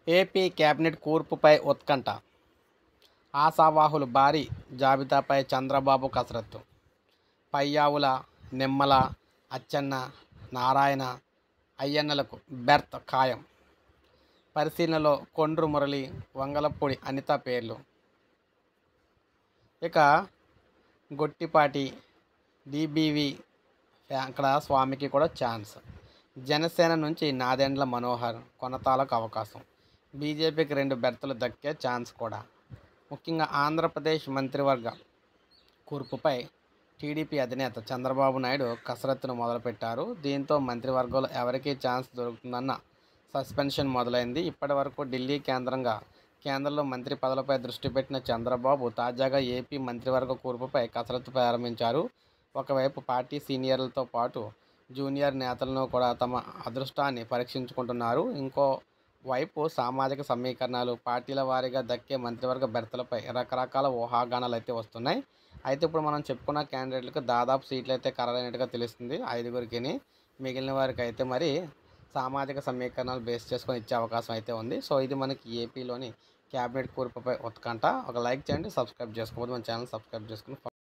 AP cabinet కూర్పుపై ఉత్కంఠ. ఆశావాహుల భారీ జాబితాపై చంద్రబాబు కసరత్తు. పయ్యావుల, నిమ్మల, అచ్చెన్న, నారాయణ, అయ్యన్నలకు బెర్త్ ఖాయం. పరిశీలనలో కొండ్రు మురళి, వంగలపూడి అనిత పేర్లు. ఇక గొట్టిపాటి, డీబీవీ అక్కడ స్వామికి కూడా ఛాన్స్. జనసేన నుంచి నాదెండ్ల మనోహర్, కొనతాలకు అవకాశం. బీజేపీకి 2 బెర్తులు దక్కే ఛాన్స్ కూడా. ముఖ్యంగా ఆంధ్రప్రదేశ్ మంత్రివర్గ కూర్పుపై టీడీపీ అధినేత చంద్రబాబు నాయుడు కసరత్తును మొదలుపెట్టారు. దీంతో మంత్రివర్గంలో ఎవరికి ఛాన్స్ దొరుకుతుందన్న సస్పెన్షన్ మొదలైంది. ఇప్పటి వరకు ఢిల్లీ కేంద్రంగా కేంద్రంలో మంత్రి పదవులపై దృష్టి పెట్టిన చంద్రబాబు తాజాగా ఏపీ మంత్రివర్గ కూర్పుపై కసరత్తు ప్రారంభించారు. ఒకవైపు పార్టీ సీనియర్లతో పాటు జూనియర్ నేతలను కూడా తమ అదృష్టాన్ని పరీక్షించుకుంటున్నారు. ఇంకోవైపు సామాజిక సమీకరణాలు, పార్టీల వారీగా దక్కే మంత్రివర్గ బెర్తలపై రకరకాల ఊహాగానాలు అయితే వస్తున్నాయి. అయితే ఇప్పుడు మనం చెప్పుకున్న క్యాండిడేట్లకు దాదాపు సీట్లు అయితే ఖరారైనట్టుగా తెలుస్తుంది. 5గురికి. మిగిలిన వారికి అయితే మరి సామాజిక సమీకరణాలు బేస్ చేసుకొని ఇచ్చే అవకాశం అయితే ఉంది. సో ఇది మనకి ఏపీలోని క్యాబినెట్ కూర్పుపై ఉత్కంఠ. ఒక లైక్ చేయండి, సబ్స్క్రైబ్ చేసుకోవద్దు. మన ఛానల్ సబ్స్క్రైబ్ చేసుకుని